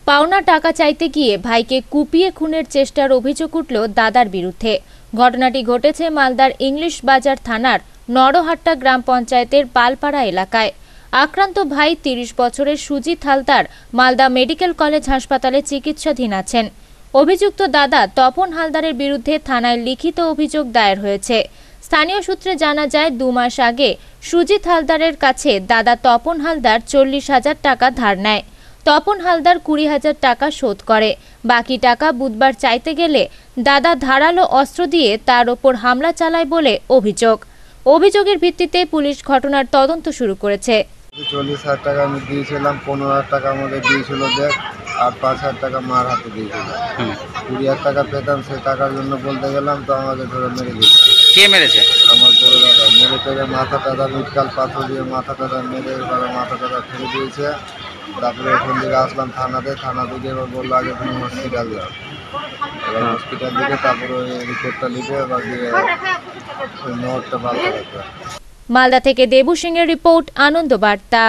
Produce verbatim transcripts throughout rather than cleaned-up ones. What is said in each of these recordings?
পাওনা টাকা চাইতে গিয়ে ভাইকে কুপিয়ে খুনের চেষ্টার অভিযোগ উঠল দাদার বিরুদ্ধে। ঘটনাটি ঘটেছে মালদার ইংলিশ বাজার থানার নরহাট্টা গ্রাম পঞ্চায়েতের পালপাড়া এলাকায়। আক্রান্ত ভাই তিরিশ বছরের সুজিত হালদার মালদা মেডিকেল কলেজ হাসপাতালে চিকিৎসাধীন আছেন। অভিযুক্ত দাদা তপন হালদারের বিরুদ্ধে থানায় লিখিত অভিযোগ দায়ের হয়েছে। স্থানীয় সূত্রে জানা যায়, দু মাস আগে সুজিত হালদারের কাছে দাদা তপন হালদার চল্লিশ হাজার টাকা ধার নেয়। তপন হালদার কুড়ি হাজার টাকা শোধ করে। বাকি টাকা বুধবার চাইতে গেলে দাদা ধারালো অস্ত্র দিয়ে তার ওপর হামলা চালায় বলে অভিযোগ। অভিযোগের ভিত্তিতে পুলিশ ঘটনার তদন্ত শুরু করেছে। চল্লিশ হাজার টাকা আমি দিয়েছিলাম, পনেরো হাজার টাকা আমাকে দিয়েছিল দেখ, আর পাঁচ হাজার টাকা মার হাতে দিয়েছিল। কুড়ি হাজার টাকা পেতাম, সেই টাকার জন্য বলতে গেলাম তো আমাকে ধরে মেরে দিয়েছে। কে মেরেছে? আমার বড় দাদা মেরে টেরে মাথা টাদা মিটকাল পাথর দিয়ে মাথা টাদা মেরে এবার মাথা টাদা ফেলে দিয়েছে। তারপরে ওখান থেকে আসলাম থানাতে, থানা থেকে এবার বললো আগে তুমি হসপিটাল যাও। এবার হসপিটাল থেকে তারপরে ওই রিপোর্টটা লিখে এবার দিয়ে ওই নোটটা পাল্টা রাখবে। মালদা থেকে দেবু সিং এর রিপোর্ট, আনন্দ বার্তা।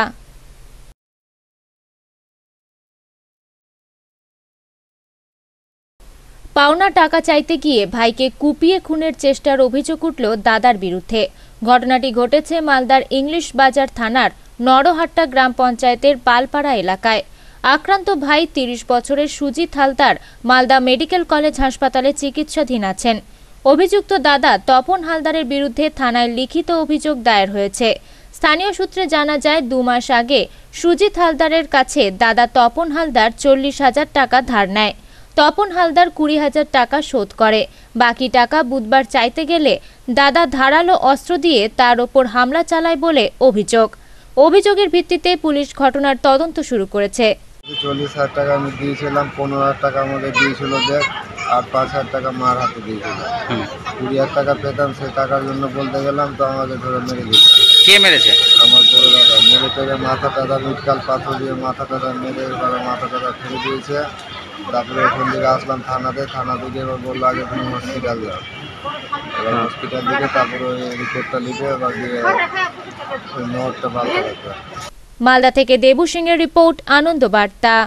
পাওনা টাকা চাইতে গিয়ে ভাইকে কুপিয়ে খুনের চেষ্টার অভিযোগ উঠল দাদার বিরুদ্ধে। ঘটনাটি ঘটেছে মালদার ইংলিশ বাজার থানার নরহাট্টা গ্রাম পঞ্চায়েতের পালপাড়া এলাকায়। আক্রান্ত ভাই তিরিশ বছরের সুজিত হালদার মালদা মেডিকেল কলেজ হাসপাতালে চিকিৎসাধীন আছেন। অভিযুক্ত দাদা তপন হালদারের বিরুদ্ধে থানায় লিখিত অভিযোগ দায়ের হয়েছে। স্থানীয় সূত্রে জানা যায়, দু মাস আগে সুজিত হালদারের কাছে দাদা তপন হালদার চল্লিশ হাজার টাকা ধার নেয়। তপন হালদার কুড়ি হাজার টাকা শোধ করে। বাকি টাকা বুধবার চাইতে গেলে দাদা ধারালো অস্ত্র দিয়ে তার ওপর হামলা চালায় বলে অভিযোগ। অভিযোগের ভিত্তিতে পুলিশ ঘটনার তদন্ত শুরু করেছে। চল্লিশ হাজার টাকা আমি দিয়েছিলাম, পনেরো হাজার টাকা আমাকে দিয়েছিল দেখ, আর পাঁচ হাজার টাকা মার হাতে দিয়েছিল। কুড়ি হাজার টাকা পেতাম, সেই টাকার জন্য বলতে গেলাম তো আমাকে ধরে মেরে দিয়েছে। কে মেরেছে? আমার বড় দাদা মেরে টেরে মাথা টাদা মিটকাল পাথর দিয়ে মাথা টাদা মেরে এবার মাথা টাদা ফেলে দিয়েছে। তারপরে ওখান থেকে আসলাম থানাতে, থানা থেকে এবার বললো আগে তুমি হসপিটাল যাও। এবার হসপিটাল থেকে তারপরে ওই রিপোর্টটা লিখে এবার দিয়ে ওই নোটটা পাল্টা রাখবে। মালদা থেকে দেবু সিং এর রিপোর্ট, আনন্দ বার্তা।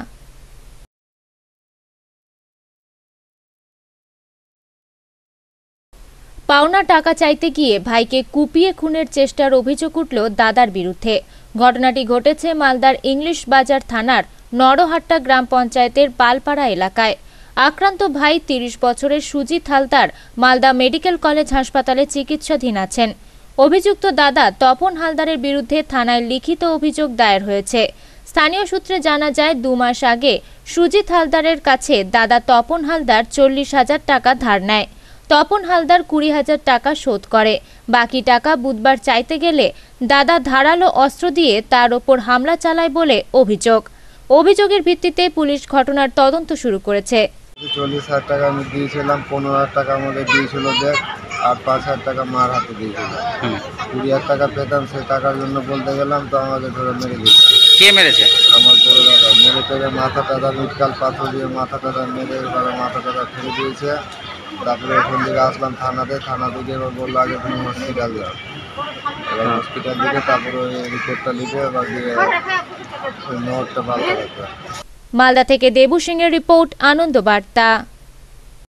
পাওনা টাকা চাইতে গিয়ে ভাইকে কুপিয়ে খুনের চেষ্টার অভিযোগ উঠল দাদার বিরুদ্ধে। ঘটনাটি ঘটেছে মালদার ইংলিশ বাজার থানার নরহাট্টা গ্রাম পঞ্চায়েতের পালপাড়া এলাকায়। আক্রান্ত ভাই তিরিশ বছরের সুজিত হালদার মালদা মেডিকেল কলেজ হাসপাতালে চিকিৎসাধীন আছেন। অভিযুক্ত দাদা তপন হালদারের বিরুদ্ধে থানায় লিখিত অভিযোগ দায়ের হয়েছে। স্থানীয় সূত্রে জানা যায়, দু মাস আগে সুজিত হালদারের কাছে দাদা তপন হালদার চল্লিশ হাজার টাকা ধার নেয়। তপন হালদার কুড়ি হাজার টাকা শোধ করে। বাকি টাকা বুধবার চাইতে গেলে দাদা ধারালো অস্ত্র দিয়ে তার ওপর হামলা চালায় বলে অভিযোগ। অভিযোগের ভিত্তিতে পুলিশ ঘটনার তদন্ত শুরু করেছে। চল্লিশ হাজার টাকা আমি দিয়েছিলাম, পনেরো হাজার টাকা আমাকে দিয়েছিল দেখ, আর পাঁচ হাজার টাকা মার হাতে দিয়েছিল। কুড়ি হাজার টাকা পেতাম, সেই টাকার জন্য বলতে গেলাম তো আমাকে ধরে মেরে দিয়েছে। কে মেরেছে? আমার বড় দাদা মেরে টেরে মাথা টাদা মিটকাল পাথর দিয়ে মাথা টাদা মেরে এবার মাথা টাদা ফেলে দিয়েছে। তারপরে ওখান থেকে আসলাম থানাতে, থানা থেকে এবার বললো আগে তুমি হসপিটাল যাও। এবার হসপিটাল থেকে তারপরে ওই রিপোর্টটা লিখে এবার দিয়ে ওই নোটটা পাল্টা রাখবে। মালদা থেকে দেবু সিং এর রিপোর্ট, আনন্দ বার্তা।